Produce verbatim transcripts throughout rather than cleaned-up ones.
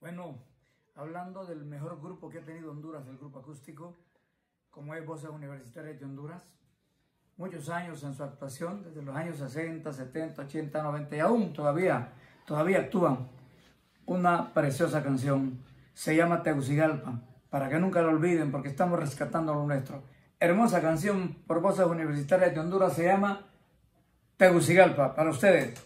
Bueno, hablando del mejor grupo que ha tenido Honduras, el grupo acústico, como es Voces Universitarias de Honduras, muchos años en su actuación, desde los años sesenta, setenta, ochenta, noventa y aún todavía, todavía actúan. Una preciosa canción, se llama Tegucigalpa, para que nunca lo olviden porque estamos rescatando lo nuestro. Hermosa canción por Voces Universitarias de Honduras, se llama Tegucigalpa, para ustedes.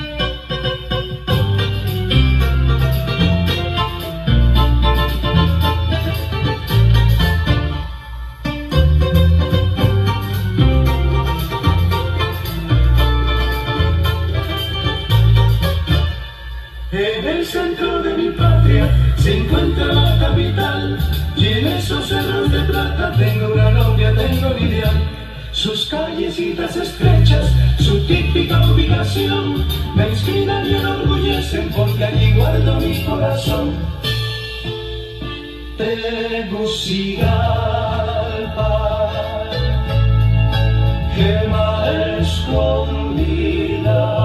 En el centro de mi patria se encuentra la capital, y en esos cerros de plata tengo una novia, tengo un ideal. Sus callecitas estrechas, su típica ubicación, me inspiran y enorgullecen porque allí guardo mi corazón. Tegucigalpa, gema escondida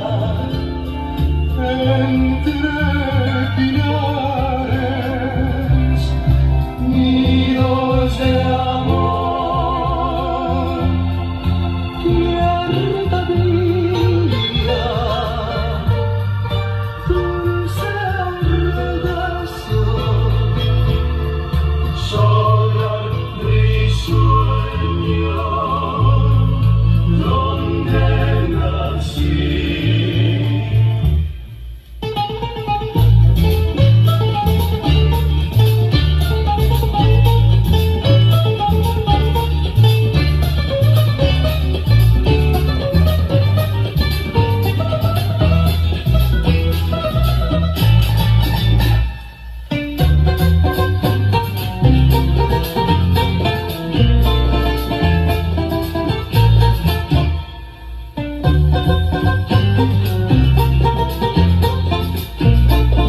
entre pinares, nidos de amor, tierra vida, dulce orgasmo, solar risueño, donde nací.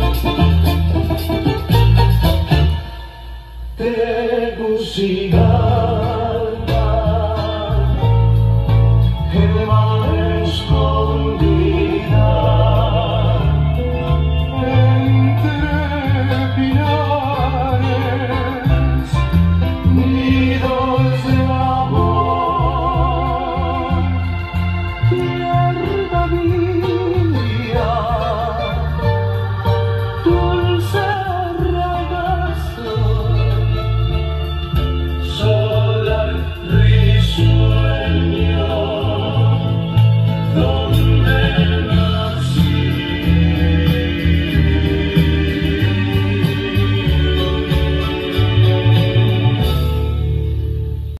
Tegucigalpa.